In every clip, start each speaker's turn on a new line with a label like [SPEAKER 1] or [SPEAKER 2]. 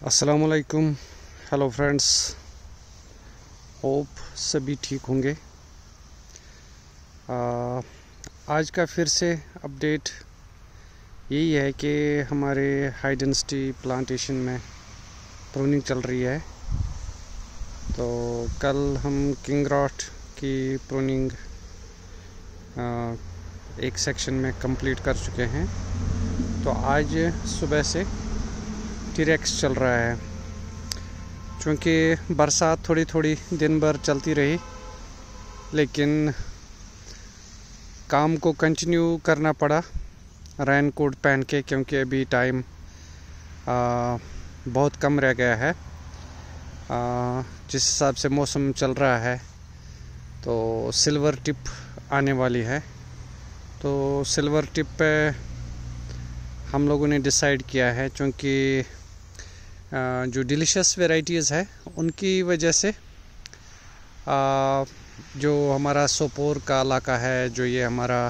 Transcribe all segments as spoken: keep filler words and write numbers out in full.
[SPEAKER 1] अस्सलामुअलैकुम। Hello friends, hope सभी ठीक होंगे। आ, आज का फिर से अपडेट यही है कि हमारे हाई डेंसिटी प्लांटेशन में प्रूनिंग चल रही है। तो कल हम किंग रॉट की प्रूनिंग आ, एक सेक्शन में कंप्लीट कर चुके हैं। तो आज सुबह से टी-रेक्स चल रहा है। चूँकि बरसात थोड़ी थोड़ी दिन भर चलती रही, लेकिन काम को कंटिन्यू करना पड़ा रेन कोट पहन के, क्योंकि अभी टाइम बहुत कम रह गया है। आ, जिस हिसाब से मौसम चल रहा है तो सिल्वर टिप आने वाली है। तो सिल्वर टिप पे हम लोगों ने डिसाइड किया है, क्योंकि जो डिलीशियस वैरायटीज़ है उनकी वजह से जो हमारा सोपोर का इलाका है, जो ये हमारा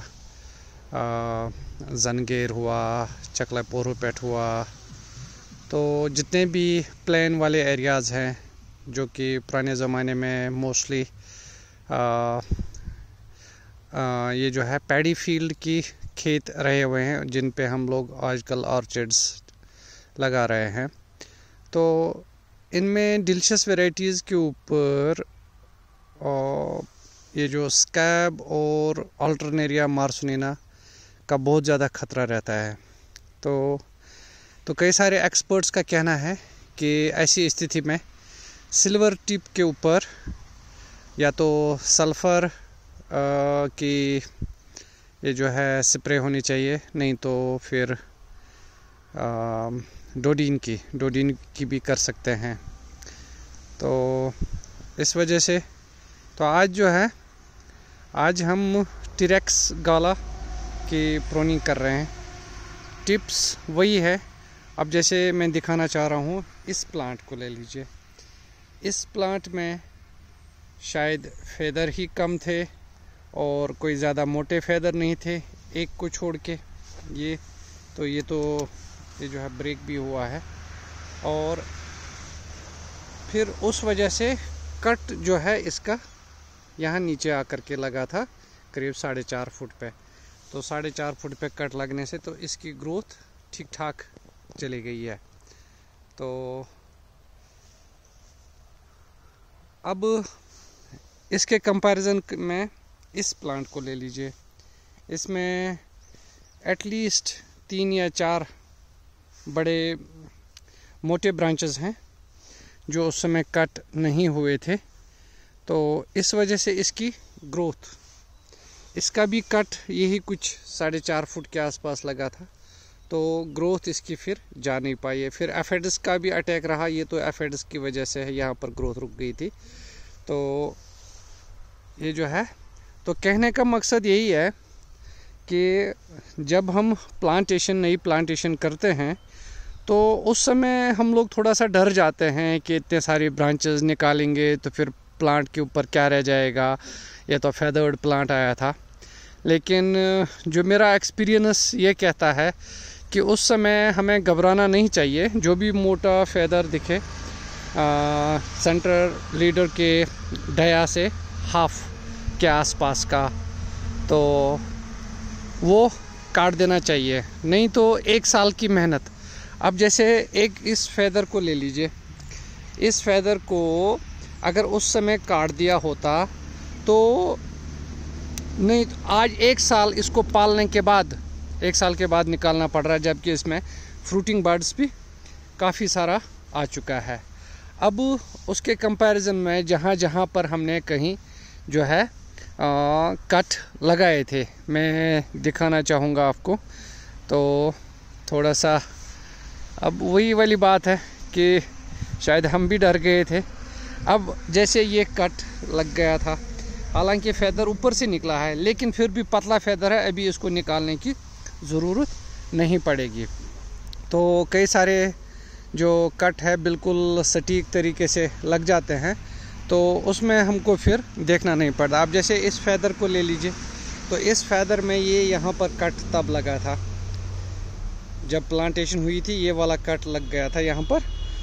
[SPEAKER 1] जंगेर हुआ, चकला पोरोपेट हुआ, तो जितने भी प्लेन वाले एरियाज़ हैं जो कि पुराने ज़माने में मोस्टली ये जो है पैडी फील्ड की खेत रहे हुए हैं, जिन पे हम लोग आजकल ऑर्चिड्स लगा रहे हैं। तो इनमें डिलीशियस वैरायटीज़ के ऊपर ये जो स्कैब और अल्टरनेरिया मार्सनीना का बहुत ज़्यादा ख़तरा रहता है। तो तो कई सारे एक्सपर्ट्स का कहना है कि ऐसी स्थिति में सिल्वर टिप के ऊपर या तो सल्फ़र की ये जो है स्प्रे होनी चाहिए, नहीं तो फिर आ, डोडीन की डोडीन की भी कर सकते हैं। तो इस वजह से तो आज जो है आज हम टी-रेक्स गाला की प्रूनिंग कर रहे हैं। टिप्स वही है। अब जैसे मैं दिखाना चाह रहा हूँ, इस प्लांट को ले लीजिए। इस प्लांट में शायद फेदर ही कम थे और कोई ज़्यादा मोटे फेदर नहीं थे, एक को छोड़ के। ये तो ये तो ये जो है ब्रेक भी हुआ है, और फिर उस वजह से कट जो है इसका यहाँ नीचे आकर के लगा था करीब साढ़े चार फुट पे। तो साढ़े चार फुट पे कट लगने से तो इसकी ग्रोथ ठीक ठाक चली गई है। तो अब इसके कंपैरिजन में इस प्लांट को ले लीजिए। इसमें एटलीस्ट तीन या चार बड़े मोटे ब्रांचेस हैं जो उस समय कट नहीं हुए थे। तो इस वजह से इसकी ग्रोथ, इसका भी कट यही कुछ साढ़े चार फुट के आसपास लगा था, तो ग्रोथ इसकी फिर जा नहीं पाई है। फिर एफिड्स का भी अटैक रहा, ये तो एफिड्स की वजह से है, यहाँ पर ग्रोथ रुक गई थी। तो ये जो है, तो कहने का मकसद यही है कि जब हम प्लांटेशन नई प्लांटेशन करते हैं तो उस समय हम लोग थोड़ा सा डर जाते हैं कि इतने सारी ब्रांचेस निकालेंगे तो फिर प्लांट के ऊपर क्या रह जाएगा, ये तो फेदर्ड प्लांट आया था। लेकिन जो मेरा एक्सपीरियंस ये कहता है कि उस समय हमें घबराना नहीं चाहिए। जो भी मोटा फेदर दिखे सेंटर लीडर के डया से हाफ के आसपास का, तो वो काट देना चाहिए, नहीं तो एक साल की मेहनत। अब जैसे एक इस फेदर को ले लीजिए। इस फेदर को अगर उस समय काट दिया होता तो नहीं, आज एक साल इसको पालने के बाद एक साल के बाद निकालना पड़ रहा है, जबकि इसमें फ्रूटिंग बर्ड्स भी काफ़ी सारा आ चुका है। अब उसके कंपैरिजन में जहाँ जहाँ पर हमने कहीं जो है आ, कट लगाए थे, मैं दिखाना चाहूँगा आपको। तो थोड़ा सा अब वही वाली बात है कि शायद हम भी डर गए थे। अब जैसे ये कट लग गया था, हालांकि फेदर ऊपर से निकला है, लेकिन फिर भी पतला फेदर है, अभी इसको निकालने की ज़रूरत नहीं पड़ेगी। तो कई सारे जो कट है बिल्कुल सटीक तरीके से लग जाते हैं, तो उसमें हमको फिर देखना नहीं पड़ता। अब जैसे इस फेदर को ले लीजिए, तो इस फेदर में ये यहाँ पर कट तब लगा था जब प्लांटेशन हुई थी, ये वाला कट लग गया था यहाँ पर।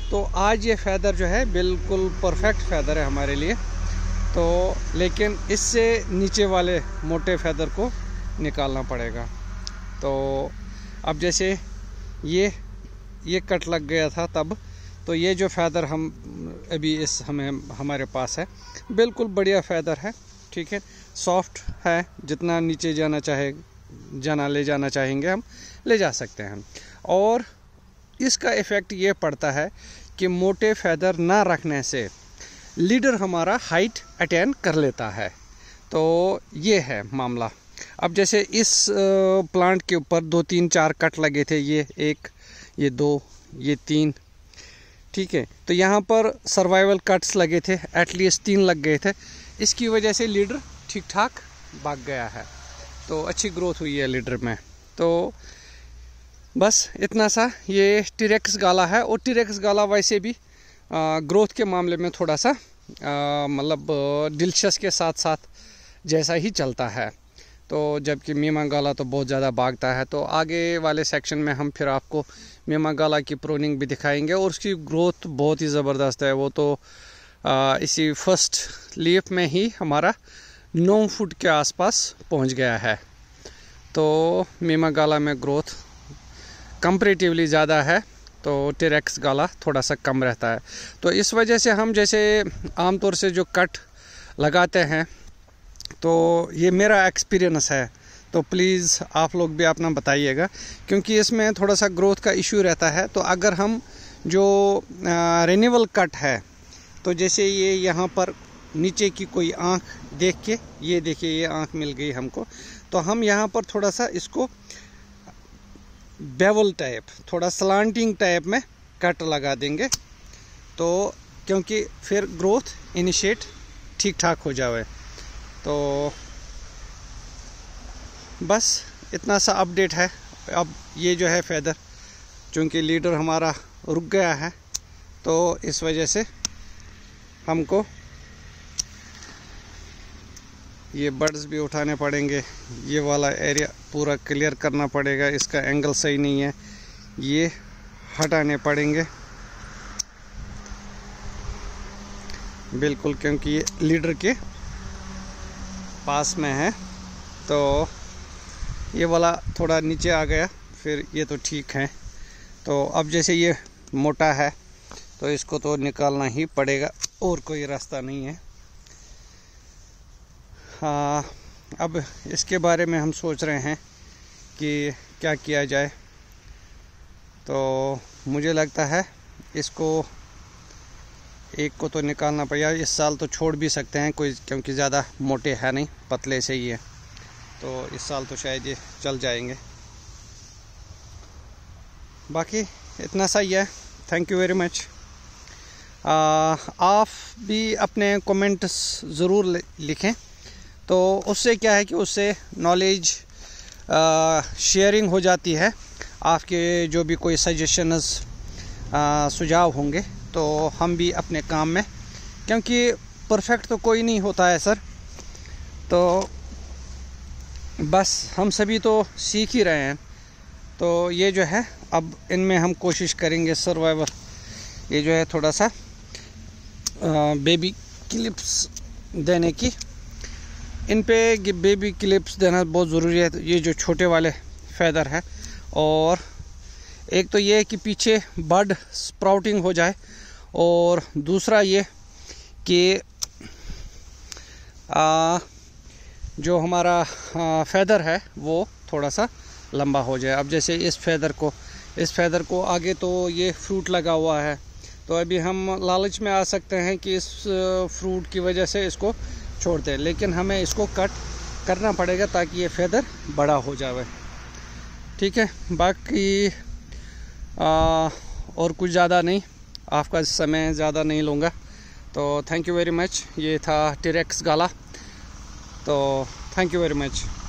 [SPEAKER 1] तो आज ये फैदर जो है बिल्कुल परफेक्ट फैदर है हमारे लिए। तो लेकिन इससे नीचे वाले मोटे फैदर को निकालना पड़ेगा। तो अब जैसे ये ये कट लग गया था तब, तो ये जो फैदर हम अभी इस हमें हमारे पास है बिल्कुल बढ़िया फैदर है, ठीक है, सॉफ्ट है, जितना नीचे जाना चाहे जाना ले जाना चाहेंगे हम ले जा सकते हैं। और इसका इफ़ेक्ट ये पड़ता है कि मोटे फैदर ना रखने से लीडर हमारा हाइट अटेन कर लेता है। तो ये है मामला। अब जैसे इस प्लांट के ऊपर दो तीन चार कट लगे थे, ये एक, ये दो, ये तीन, ठीक है, तो यहाँ पर सर्वाइवल कट्स लगे थे, एटलीस्ट तीन लग गए थे। इसकी वजह से लीडर ठीक ठाक भाग गया है, तो अच्छी ग्रोथ हुई है लीडर में। तो बस इतना सा ये टीरेक्स गाला है। और टीरेक्स गाला वैसे भी आ, ग्रोथ के मामले में थोड़ा सा मतलब डिलीशियस के साथ साथ जैसा ही चलता है। तो जबकि मीमा गाला तो बहुत ज़्यादा भागता है। तो आगे वाले सेक्शन में हम फिर आपको मीमा गाला की प्रूनिंग भी दिखाएंगे और उसकी ग्रोथ बहुत ही ज़बरदस्त है। वो तो आ, इसी फर्स्ट लीफ में ही हमारा नौ फुट के आसपास पहुंच गया है। तो मीमा गाला में ग्रोथ कंपैरेटिवली ज़्यादा है, तो टीरेक्स गाला थोड़ा सा कम रहता है। तो इस वजह से हम जैसे आमतौर से जो कट लगाते हैं, तो ये मेरा एक्सपीरियंस है, तो प्लीज़ आप लोग भी अपना बताइएगा, क्योंकि इसमें थोड़ा सा ग्रोथ का इशू रहता है। तो अगर हम जो रिन्यूअल कट है, तो जैसे ये यहाँ पर नीचे की कोई आँख देख के, ये देखिए ये आँख मिल गई हमको, तो हम यहाँ पर थोड़ा सा इसको बेवल टाइप, थोड़ा स्लांटिंग टाइप में कट लगा देंगे, तो क्योंकि फिर ग्रोथ इनिशिएट ठीक ठाक हो जाए। तो बस इतना सा अपडेट है। अब ये जो है फैदर, चूँकि लीडर हमारा रुक गया है, तो इस वजह से हमको ये बर्ड्स भी उठाने पड़ेंगे, ये वाला एरिया पूरा क्लियर करना पड़ेगा, इसका एंगल सही नहीं है, ये हटाने पड़ेंगे बिल्कुल, क्योंकि ये लीडर के पास में है। तो ये वाला थोड़ा नीचे आ गया, फिर ये तो ठीक है। तो अब जैसे ये मोटा है, तो इसको तो निकालना ही पड़ेगा, और कोई रास्ता नहीं है। हाँ, अब इसके बारे में हम सोच रहे हैं कि क्या किया जाए। तो मुझे लगता है इसको एक को तो निकालना पड़ेगा। इस साल तो छोड़ भी सकते हैं कोई, क्योंकि ज़्यादा मोटे है नहीं, पतले से ही है, तो इस साल तो शायद ये चल जाएंगे। बाकी इतना सा ही है। Thank you very much. आप भी अपने कमेंट्स ज़रूर लिखें, तो उससे क्या है कि उससे नॉलेज शेयरिंग हो जाती है। आपके जो भी कोई सजेशंस सुझाव होंगे, तो हम भी अपने काम में, क्योंकि परफेक्ट तो कोई नहीं होता है सर, तो बस हम सभी तो सीख ही रहे हैं। तो ये जो है, अब इनमें हम कोशिश करेंगे सर्वाइवल, ये जो है थोड़ा सा बेबी क्लिप्स देने की, इन पे बेबी क्लिप्स देना बहुत ज़रूरी है। ये जो छोटे वाले फैदर है, और एक तो ये है कि पीछे बड स्प्राउटिंग हो जाए, और दूसरा ये कि आ, जो हमारा आ, फैदर है वो थोड़ा सा लंबा हो जाए। अब जैसे इस फैदर को इस फैदर को आगे तो ये फ्रूट लगा हुआ है, तो अभी हम लालच में आ सकते हैं कि इस फ्रूट की वजह से इसको छोड़ दें, लेकिन हमें इसको कट करना पड़ेगा ताकि ये फैदर बड़ा हो जाए। ठीक है, बाकी आ, और कुछ ज़्यादा नहीं, आपका समय ज़्यादा नहीं लूँगा। तो थैंक यू वेरी मच। ये था टीरेक्स गाला, तो थैंक यू वेरी मच।